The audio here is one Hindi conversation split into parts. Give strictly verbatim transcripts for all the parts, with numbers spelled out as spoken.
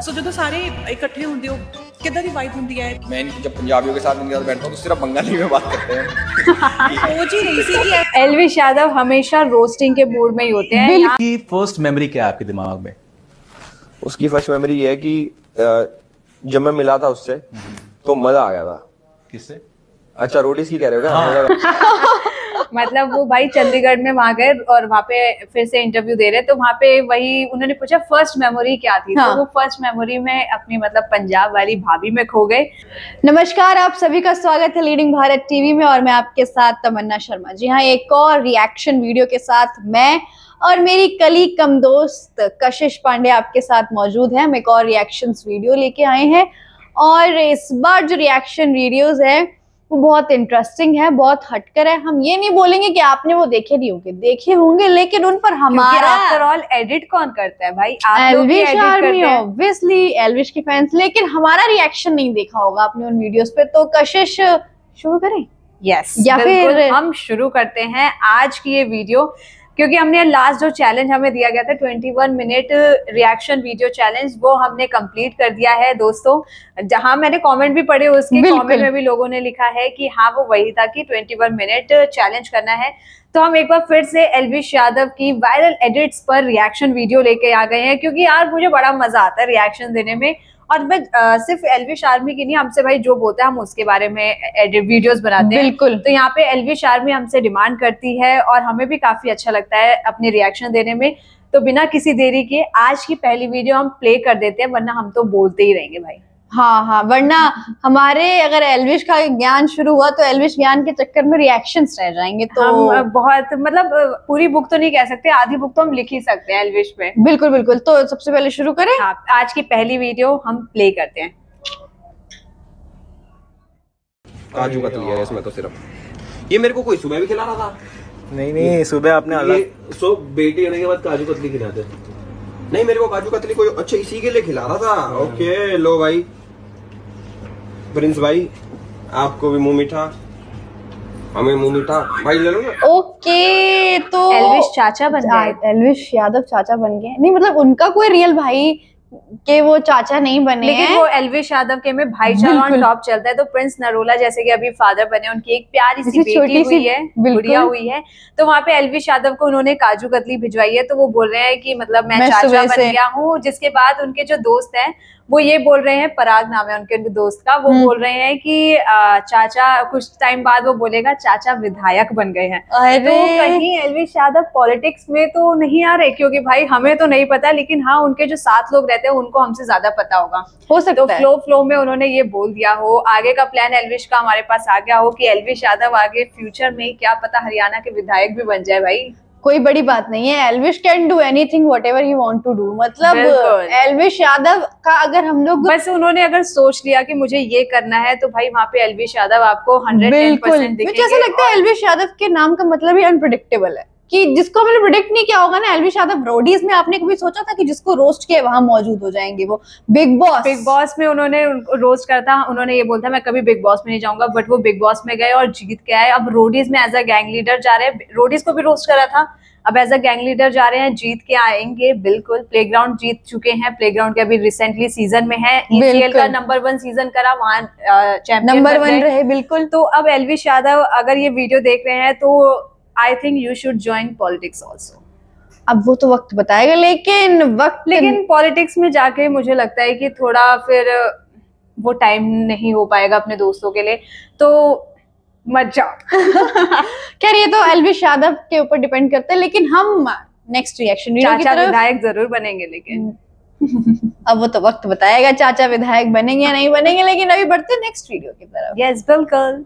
सो जो सारे इकट्ठे होंगे हो कितना दी वाइब होंगी है। मैं जब पंजाबियों के साथ इनके साथ बैठता हूँ तो सिर्फ बंगाली में बात करते हैं। सोच ही रही थी कि एल्विश यादव हमेशा रोस्टिंग के मूड में ही होते हैं। की फर्स्ट मेमोरी क्या है आपके दिमाग में? उसकी फर्स्ट मेमोरी ये है कि जब मैं मिला था उससे तो मजा आ गया था। किससे? अच्छा रोटीज की कह रहे हो क्या? हाँ। मतलब वो भाई चंडीगढ़ में वहां गए और वहां पे फिर से इंटरव्यू दे रहे, तो वहां पे वही उन्होंने पूछा फर्स्ट मेमोरी क्या थी। हाँ। तो वो फर्स्ट मेमोरी में अपनी मतलब पंजाब वाली भाभी में खो गए। नमस्कार, आप सभी का स्वागत है लीडिंग भारत टीवी में और मैं आपके साथ तमन्ना शर्मा। जी हाँ, एक और रिएक्शन वीडियो के साथ मैं और मेरी कलीग कम दोस्त कशिश पांडे आपके साथ मौजूद है। हम एक और रिएक्शन वीडियो लेके आए हैं और इस बार जो रिएक्शन वीडियोस है वो बहुत इंटरेस्टिंग है, बहुत हटकर है। हम ये नहीं बोलेंगे कि आपने वो देखे नहीं होंगे, देखे होंगे, लेकिन उन पर हमारा आफ्टर ऑल एडिट कौन करता है भाई? आप लोग ही एडिट करते हैं। ऑब्वियसली एल्विश की फैंस, लेकिन हमारा रिएक्शन नहीं देखा होगा आपने उन वीडियोस पे। तो कशिश शुरू करें? यस yes, या फिर हम शुरू करते हैं आज की ये वीडियो, क्योंकि हमने लास्ट जो चैलेंज हमें दिया गया था इक्कीस मिनट रिएक्शन वीडियो चैलेंज, वो हमने कंप्लीट कर दिया है दोस्तों। जहां मैंने कमेंट भी पढ़े, उसके कमेंट में भी लोगों ने लिखा है कि हाँ वो वही था कि इक्कीस मिनट चैलेंज करना है। तो हम एक बार फिर से एल्विश यादव की वायरल एडिट्स पर रिएक्शन वीडियो लेके आ गए हैं, क्योंकि यार मुझे बड़ा मजा आता है रिएक्शन देने में। और मैं आ, सिर्फ एल्विश आर्मी की नहीं, हमसे भाई जो बोलता है हम उसके बारे में एडिट वीडियोस बनाते हैं। बिल्कुल। तो यहाँ पे एल्विश आर्मी हमसे डिमांड करती है और हमें भी काफी अच्छा लगता है अपने रिएक्शन देने में। तो बिना किसी देरी के आज की पहली वीडियो हम प्ले कर देते हैं, वरना हम तो बोलते ही रहेंगे भाई। हाँ हाँ, वरना हमारे अगर एल्विश का ज्ञान शुरू हुआ तो एल्विश ज्ञान के चक्कर में रिएक्शंस रह जाएंगे। तो हम बहुत मतलब पूरी बुक तो नहीं कह सकते, आधी बुक तो हम लिख ही सकते हैं एल्विश पे। बिल्कुल बिल्कुल। तो सबसे पहले शुरू करें। हाँ, आज की पहली वीडियो हम प्ले करते हैं। काजू कतली है इसमें तो सिर्फ। ये मेरे को कोई सुबह भी खिला रहा था। नहीं नहीं, सुबह आपने अलग सो बेटी आने के बाद काजू कतली खिलाते। नहीं, मेरे को काजू कतली कोई अच्छा इसी के लिए खिला रहा था। ओके लो भाई प्रिंस भाई, आपको भी मुंह मीठा, हमें मुंह मीठा भाई ले लो ना। ओके, तो एल्विश चाचा बन गए। एल्विश यादव चाचा बन गए। नहीं मतलब उनका कोई रियल भाई के वो चाचा नहीं बने, लेकिन हैं। वो एल्विश यादव के में भाईचारा ऑन टॉप चलता है। तो प्रिंस नरोला जैसे कि अभी फादर बने, उनकी एक प्यारी सी बेटी हुई है, गुड़िया हुई है। तो वहाँ पे एल्विश यादव को उन्होंने काजू कतली भिजवाई है। तो वो बोल रहे हैं कि मतलब मैं, मैं चाचा बन गया हूँ। जिसके बाद उनके जो दोस्त हैं वो ये बोल रहे हैं, पराग नाम है उनके उनके दोस्त का, वो बोल रहे हैं कि आ, चाचा कुछ टाइम बाद वो बोलेगा चाचा विधायक बन गए हैं। तो कहीं एल्विश यादव पॉलिटिक्स में तो नहीं आ रहे, क्योंकि भाई हमें तो नहीं पता, लेकिन हाँ उनके जो साथ लोग रहते हैं उनको हमसे ज्यादा पता होगा, हो सकता है। तो फ्लो फ्लो में उन्होंने ये बोल दिया हो। आगे का प्लान एल्विश का हमारे पास आ गया हो कि एल्विश यादव आगे फ्यूचर में क्या पता हरियाणा के विधायक भी बन जाए भाई। कोई बड़ी बात नहीं है, Elvish can do anything whatever he want to do. मतलब एल्विश यादव का अगर हम लोग बस उन्होंने अगर सोच लिया कि मुझे ये करना है, तो भाई वहाँ पे एल्विश यादव आपको हंड्रेड टेन परसेंट दिखेंगे। मुझे ऐसा लगता है एल्विश यादव के नाम का मतलब ही अनप्रेडिक्टेबल है, कि जिसको हमने प्रेडिक्ट नहीं किया होगा ना। एल्विश यादव रोडीज में आपने कभी सोचा था कि जिसको रोस्ट किया वहां मौजूद हो जाएंगे? वो बिग बॉस बिग बॉस में उन्होंने रोस्ट करता था, उन्होंने ये बोलता मैं कभी बिग बॉस में नहीं जाऊंगा, बट वो बिग बॉस में गए और जीत के आए। अब रोडीज में एज अ गैंग लीडर जा रहे हैं, रोडीज को भी रोस्ट करा था, अब एज अ गैंग लीडर जा रहे हैं, जीत के आएंगे। बिल्कुल। प्लेग्राउंड जीत चुके हैं, प्लेग्राउंड के अभी रिसेंटली सीजन में है, ईसीएल का नंबर वन सीजन करा, वहां चैंपियन नंबर वन रहे। बिल्कुल। तो अब एल्विश यादव अगर ये वीडियो देख रहे हैं तो I think you should join politics also. अब वो तो वक्त बताएगा, लेकिन वक्त लेकिन पॉलिटिक्स में जाके मुझे लगता है कि थोड़ा फिर वो टाइम नहीं हो पाएगा अपने दोस्तों के लिए, तो मत जाओ। खैर ये तो एल्विश यादव के ऊपर डिपेंड करता है, लेकिन हम नेक्स्ट रिएक्शन वीडियो की तरफ विधायक जरूर बनेंगे, लेकिन अब वो तो वक्त बताएगा चाचा विधायक बनेंगे या नहीं बनेंगे। लेकिन अभी बढ़ते हैं नेक्स्ट वीडियो की तरफ। यस बिल्कुल।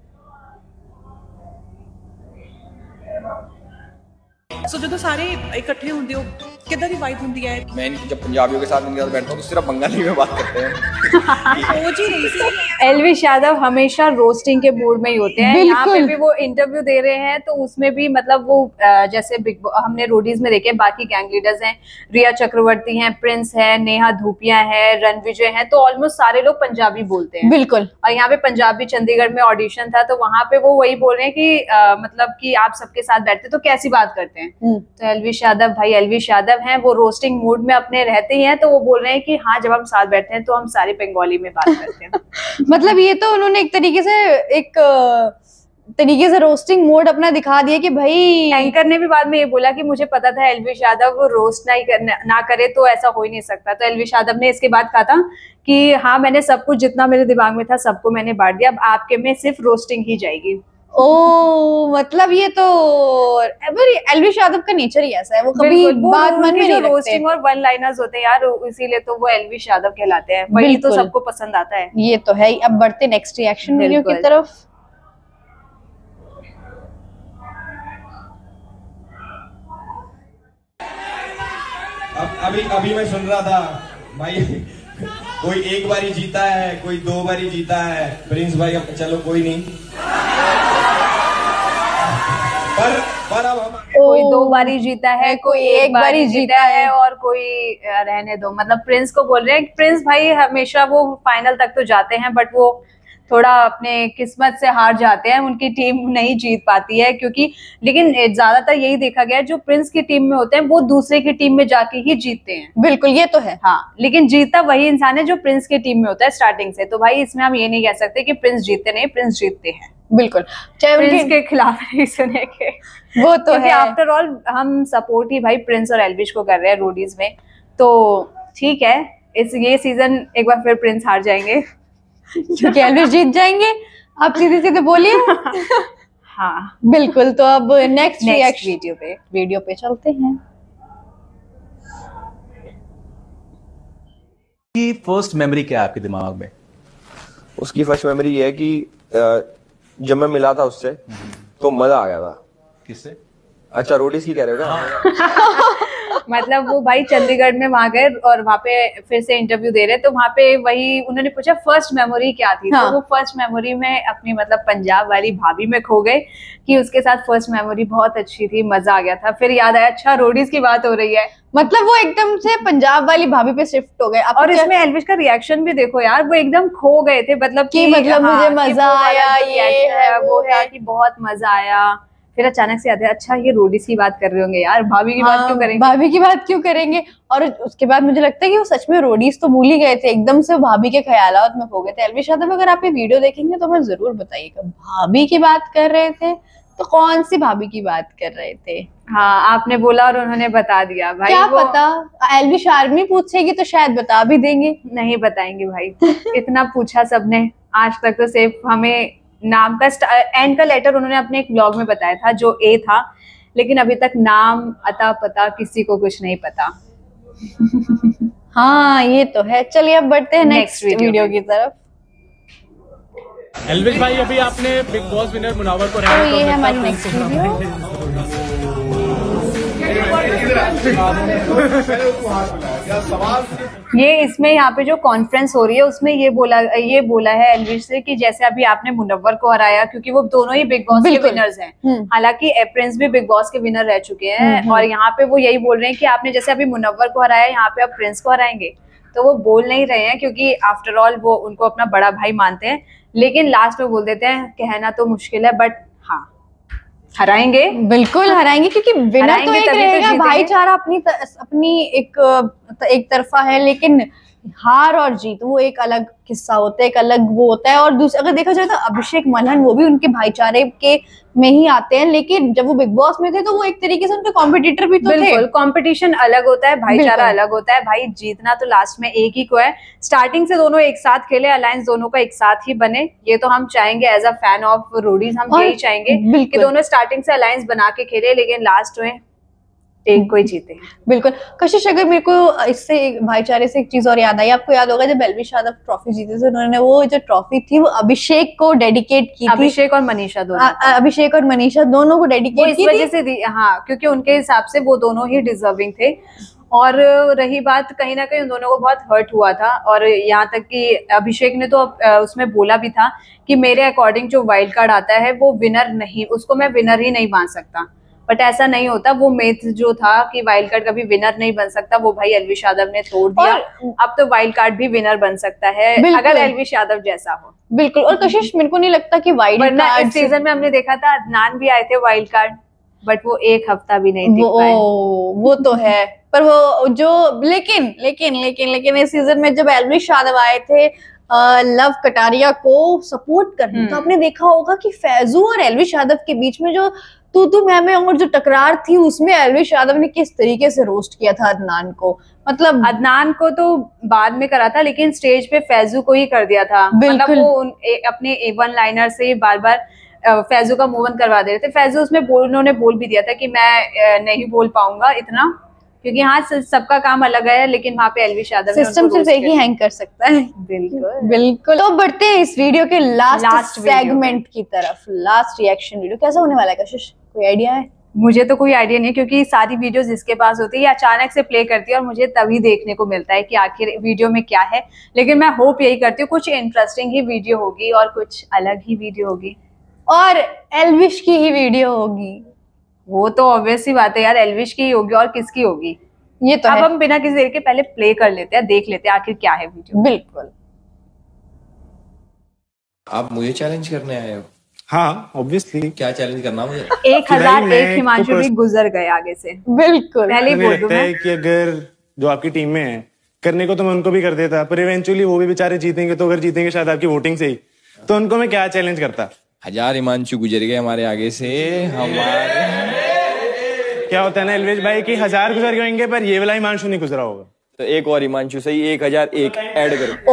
सो जो सारे इकट्ठे होंगे हो कितना दी वाइब होंगी है। मैं जब पंजाबियों के साथ इनके साथ बैठता हूँ तो सिर्फ बंगाली में बात करते हैं। सोच ही रही थी। एल्विश यादव हमेशा रोस्टिंग के मूड में ही होते हैं। यहाँ पे भी वो इंटरव्यू दे रहे हैं, तो उसमें भी मतलब वो जैसे बिग हमने रोडीज में देखे, बाकी गैंग लीडर्स हैं, रिया चक्रवर्ती हैं, प्रिंस है, नेहा धूपिया है, रणविजय है, तो ऑलमोस्ट सारे लोग पंजाबी बोलते हैं। बिल्कुल। और यहाँ पे पंजाबी चंडीगढ़ में ऑडिशन था, तो वहां पे वो वही बोल रहे हैं कि आ, मतलब कि आप सबके साथ बैठते तो कैसी बात करते हैं। तो एल्विश यादव भाई एल्विश यादव यादव हैं वो रोस्टिंग मूड में अपने रहते ही हैं, तो वो बोल रहे हैं कि हाँ जब हम साथ बैठते हैं तो हम सारे बंगाली में बात करते हैं। मतलब ये तो उन्होंने एक तरीके से एक तरीके से रोस्टिंग मोड अपना दिखा दिया कि भाई। एंकर ने भी बाद में ये बोला कि मुझे पता था एलविश यादव रोस्ट नहीं कर, ना करे तो ऐसा हो ही नहीं सकता। तो एलविश यादव ने इसके बाद कहा था कि हाँ मैंने सब कुछ जितना मेरे दिमाग में था सबको मैंने बांट दिया, अब आपके में सिर्फ रोस्टिंग ही जाएगी। ओ मतलब ये तो एलविश यादव का नेचर ही ऐसा है, वो कभी बात मन में नहीं रखते। रोस्टिंग और वन लाइनर्स होते हैं यार, इसीलिए तो वो एलविश यादव कहलाते हैं, वही तो सबको पसंद आता है। ये तो है। अब बढ़ते नेक्स्ट रिएक्शन वीडियो की तरफ। अब अभी अभी मैं सुन रहा था भाई, कोई एक बारी जीता है, कोई दो बारी जीता है। प्रिंस भाई अब चलो कोई नहीं, पर पर अब हम कोई दो बारी जीता है, कोई एक बारी जीता है और कोई रहने दो। मतलब प्रिंस को बोल रहे हैं, प्रिंस भाई हमेशा वो फाइनल तक तो जाते हैं बट वो थोड़ा अपने किस्मत से हार जाते हैं, उनकी टीम नहीं जीत पाती है क्योंकि, लेकिन ज्यादातर यही देखा गया है जो प्रिंस की टीम में होते हैं वो दूसरे की टीम में जाके ही जीतते हैं। बिल्कुल ये तो है। हाँ लेकिन जीतता वही इंसान है जो प्रिंस की टीम में होता है स्टार्टिंग से। तो भाई इसमें हम ये नहीं कह सकते कि प्रिंस जीतते नहीं, प्रिंस जीतते हैं। बिल्कुल, चाहे प्रिंस के खिलाफ नहीं सुनेंगे वो तो है। आफ्टर ऑल हम सपोर्ट ही भाई प्रिंस और एल्विश को कर रहे हैं रोडीज में, तो ठीक है इस ये सीजन एक बार फिर प्रिंस हार जाएंगे क्योंकि एल्विश जीत जाएंगे। आप सीधे सीधे बोलिए। हाँ बिल्कुल। तो अब नेक्स्ट रिएक्शन वीडियो पे वीडियो पे चलते हैं। की फर्स्ट मेमोरी क्या है आपके दिमाग में? उसकी फर्स्ट मेमोरी ये है कि जब मैं मिला था उससे तो मजा आ गया था। किससे? अच्छा रोडीज की कह रहे हो क्या? मतलब वो भाई चंडीगढ़ में वहां गए और वहां पे फिर से इंटरव्यू दे रहे, तो वहां पे वही उन्होंने पूछा फर्स्ट मेमोरी क्या थी। हाँ। तो वो फर्स्ट मेमोरी में अपनी मतलब पंजाब वाली भाभी में खो गए कि उसके साथ फर्स्ट मेमोरी बहुत अच्छी थी, मजा आ गया था। फिर याद आया अच्छा रोडीज की बात हो रही है, मतलब वो एकदम से पंजाब वाली भाभी पे शिफ्ट हो गए। और इसमें एल्विश का रिएक्शन भी देखो यार, वो एकदम खो गए थे, मतलब कि मतलब मुझे मजा आया, ये है वो है कि बहुत मजा आया। फिर अचानक से याद है अच्छा ये रोडीज की बात कर रहे होंगे यार, भाभी की हाँ, बात क्यों करेंगे, भाभी की बात क्यों करेंगे। और उसके बाद मुझे लगता है कि वो सच में रोडीज तो भूल ही गए थे, एकदम से भाभी के ख्यालात में खो गए थे। एल्विश यादव अगर आप ये वीडियो देखेंगे तो हमें जरूर बताइएगा, भाभी की बात कर रहे थे तो कौन सी भाभी की बात कर रहे थे? हाँ आपने बोला और उन्होंने बता दिया भाई। क्या पता एल्विश आर्मी पूछेगी तो शायद बता भी देंगे। नहीं बताएंगे भाई। इतना पूछा सबने आज तक तो सिर्फ हमें नाम का एंड का लेटर उन्होंने अपने एक ब्लॉग में बताया था जो ए था, लेकिन अभी तक नाम अता पता किसी को कुछ नहीं पता। हाँ ये तो है। चलिए अब बढ़ते हैं नेक्स्ट वीडियो की तरफ। एल्विश भाई अभी आपने बिग बॉस विनर मुनावर को हराया, तो ये है हमारी नेक्स्ट वीडियो। ये इसमें यहाँ पे जो कॉन्फ्रेंस हो रही है उसमें ये बोला ये बोला है एल्विश से कि जैसे अभी आपने मुनव्वर को हराया, क्योंकि वो दोनों ही बिग बॉस के विनर्स हैं, हालांकि प्रिंस भी बिग बॉस के विनर रह चुके हैं, और यहाँ पे वो यही बोल रहे हैं कि आपने जैसे अभी मुनव्वर को हराया यहाँ पे अब प्रिंस को हराएंगे। तो वो बोल नहीं रहे हैं क्योंकि आफ्टर ऑल वो उनको अपना बड़ा भाई मानते हैं, लेकिन लास्ट में बोल देते हैं कहना तो मुश्किल है बट हाँ हराएंगे, बिल्कुल हराएंगे, क्योंकि विनर तो एक रहेगा, भाईचारा अपनी त, अपनी एक एक तरफा है, लेकिन हार और जीत वो एक अलग किस्सा होता है, एक अलग वो होता है। और दूसरा अगर देखा जाए तो अभिषेक मल्हन वो भी उनके भाईचारे के में ही आते हैं, लेकिन जब वो बिग बॉस में थे तो वो एक तरीके से उनके कॉम्पिटिटर भी तो थे। बिल्कुल कंपटीशन अलग होता है, भाईचारा अलग होता है। भाई जीतना तो लास्ट में एक ही को है। स्टार्टिंग से दोनों एक साथ खेले, अलायंस दोनों का एक साथ ही बने, ये तो हम चाहेंगे as a fan of Roadies, हम यही चाहेंगे कि दोनों स्टार्टिंग से अलायंस बना के खेले, लेकिन लास्ट में एक कोई जीते। बिल्कुल। कशिश अगर मेरे को इससे भाईचारे से एक चीज और याद आई, आपको याद होगा जब एल्विश यादव ट्रॉफी जीते थे, उन्होंने वो जो ट्रॉफी थी वो अभिषेक को डेडिकेट की थी। अभिषेक और मनीषा दोनों, अभिषेक और मनीषा दोनों को डेडिकेट की इस वजह से दी, हाँ क्योंकि उनके हिसाब से वो दोनों ही डिजर्विंग थे। और रही बात कहीं ना कहीं उन दोनों को बहुत हर्ट हुआ था, और यहाँ तक कि अभिषेक ने तो उसमें बोला भी था कि मेरे अकॉर्डिंग जो वाइल्ड कार्ड आता है वो विनर नहीं, उसको मैं विनर ही नहीं मान सकता। बट ऐसा नहीं होता, वो मेथ जो था कि वाइल्ड कार्ड कभी विनर नहीं बन सकता वो भाई एल्विश यादव ने तोड़ दिया। अब तो वाइल्ड कार्ड भी विनर बन सकता है अगर एल्विश यादव जैसा हो। बिल्कुल। और कशिश मेरे को नहीं लगता कि वाइल्ड कार्ड इस सीजन में हमने देखा था अदनान भी आए थे वाइल्ड कार्ड, बट वो एक हफ्ता भी नहीं टिक पाए। वो तो है, पर वो जो लेकिन लेकिन लेकिन लेकिन इस सीजन में जब एल्विश यादव आए थे लव कटारिया को सपोर्ट करने, तो आपने देखा होगा कि फैजू और एल्विश यादव के बीच में जो तू तू मैं मैं और जो टकरार थी, उसमें एल्विश यादव ने किस तरीके से रोस्ट किया था अदनान को। मतलब अदनान को तो बाद में करा था, लेकिन स्टेज पे फैजू को ही कर दिया था। मतलब वो उन, ए, अपने ए वन लाइनर से बार बार फैजू का मूव ऑन करवा दे रहे थे। फैजू उसमें बोल उन्होंने बोल भी दिया था कि मैं नहीं बोल पाऊंगा इतना, क्योंकि हाँ सबका काम अलग है, लेकिन वहाँ पे एल्विश यादव सिस्टम सिर्फ एक ही हैंग कर सकता है। बिल्कुल बिल्कुल। तो बढ़ते हैं इस वीडियो के लास्ट सेगमेंट की तरफ, लास्ट रिएक्शन वीडियो। कैसा होने वाला है कशिश, कोई आइडिया है? मुझे तो कोई आइडिया नहीं, क्योंकि सारी वीडियोस जिसके पास होती है ये अचानक से प्ले करती है और मुझे तभी देखने को मिलता है कि आखिर वीडियो में क्या है। लेकिन मैं होप यही करती हूँ कुछ इंटरेस्टिंग ही वीडियो होगी और कुछ अलग ही वीडियो होगी और एल्विश की ही वीडियो होगी। वो तो ऑब्वियस ही बात है यार, एल्विश की होगी और किसकी होगी ये तो अब है। हम बिना किसी देर के पहले प्ले कर लेते हैं, देख लेते हैं आखिर क्या है वीडियो। बिल्कुल। आप मुझे चैलेंज करने आए हो? हाँ ऑब्वियसली। क्या चैलेंज करना मुझे? एक हजार एक हिमांशु भी गुजर गए आगे से। बिल्कुल। पहले ही बोल दूं मैं कि अगर जो आपकी टीम में है करने को तो मैं उनको भी कर देता, पर इवेंचुअली वो भी बेचारे जीतेंगे, तो अगर जीतेंगे शायद आपकी वोटिंग से ही, तो उनको मैं क्या चैलेंज करता। हजार हिमांशु गुजर गए हमारे आगे से। हमारे क्या होता है ना एल्विश भाई कि हजार गुजर गए होंगे पर ये वाला हिमांशु नहीं गुजरा होगा, तो एक और हिमांशु सही, एक हजार एक ऐड करो।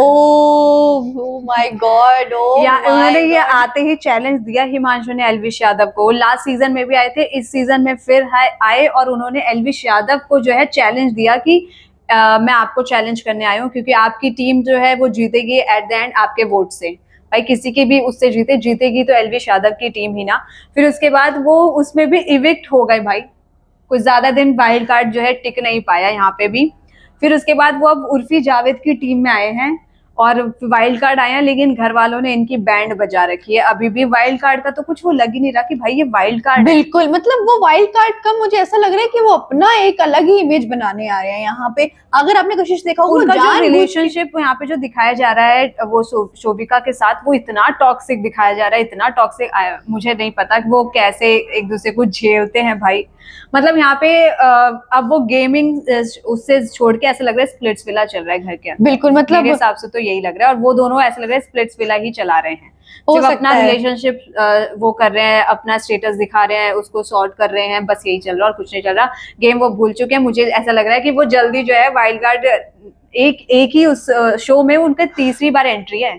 ओह माय गॉड। ओह या उन्होंने ये आते ही चैलेंज दिया हिमांशु ने एल्विश यादव को। लास्ट सीजन में भी आए थे, इस सीजन में फिर आए और उन्होंने एल्विश यादव को जो है चैलेंज दिया कि आ, मैं आपको चैलेंज करने आया हूँ, क्योंकि आपकी टीम जो है वो जीतेगी एट द एंड आपके वोट से। भाई किसी की भी उससे जीते जीतेगी तो एल्विश यादव की टीम ही ना। फिर उसके बाद वो उसमें भी इविक्ट हो गए भाई, कुछ ज्यादा दिन वाइल्ड कार्ड जो है टिक नहीं पाया यहाँ पे भी। फिर उसके बाद वो अब उर्फी जावेद की टीम में आए हैं और वाइल्ड कार्ड आए हैं, लेकिन घर वालों ने इनकी बैंड बजा रखी है। अभी भी वाइल्ड कार्ड का तो कुछ वो लग ही नहीं रहा कि भाई ये वाइल्ड कार्ड। बिल्कुल, मतलब वो वाइल्ड कार्ड का मुझे ऐसा लग रहा है कि वो अपना एक अलग ही इमेज बनाने आ रहे हैं यहाँ पे। अगर आपने कोशिश देखा होगा उनका जो रिलेशनशिप यहाँ पे जो दिखाया जा रहा है वो शोभिका के साथ, वो इतना टॉक्सिक दिखाया जा रहा है, इतना टॉक्सिक। मुझे नहीं पता कि वो कैसे एक दूसरे को झेलते हैं भाई। मतलब यहाँ पे अब वो गेमिंग उससे छोड़ के ऐसा लग रहा है स्प्लिट्स विला चल रहा है घर के अंदर। बिल्कुल, मतलब मेरे हिसाब से तो यही लग रहा है, और वो दोनों ऐसा लग रहा है स्प्लिट्स विला ही चला रहे हैं। सिर्फ अपना रिलेशनशिप वो कर रहे हैं, अपना स्टेटस दिखा रहे हैं, उसको सॉर्ट कर रहे हैं, बस यही चल रहा है और कुछ नहीं चल रहा। गेम वो भूल चुके हैं। मुझे ऐसा लग रहा है कि वो जल्दी जो है वाइल्ड कार्ड एक एक ही उस शो में उनका तीसरी बार एंट्री है,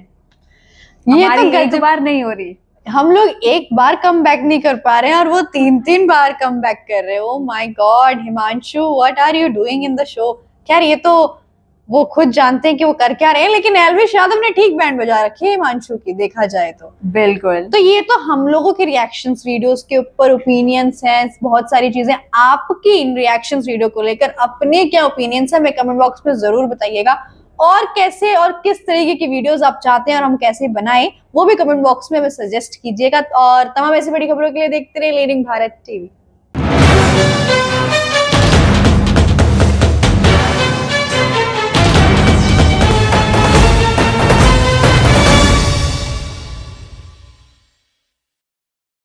ये तो एक बार नहीं हो रही। हम लोग एक बार कम बैक नहीं कर पा रहे हैं और वो तीन तीन बार कम बैक कर रहे हैं। Oh my god Himanshu, what are you doing in the show. खैर ये तो वो खुद जानते हैं कि वो कर क्या रहे हैं, लेकिन एल्विश यादव ने ठीक बैंड बजा रखी है हिमांशु की, देखा जाए तो। बिल्कुल। तो ये तो हम लोगों के रिएक्शंस वीडियोस के ऊपर ओपिनियंस हैं, बहुत सारी चीजें। आपकी इन रिएक्शंस वीडियो को लेकर अपने क्या ओपिनियंस है हमें कमेंट बॉक्स में जरूर बताइएगा, और कैसे और किस तरीके की वीडियोस आप चाहते हैं और हम कैसे बनाएं वो भी कमेंट बॉक्स में हमें सजेस्ट कीजिएगा। और तमाम ऐसी बड़ी खबरों के लिए देखते रहिए लीडिंग भारत टीवी।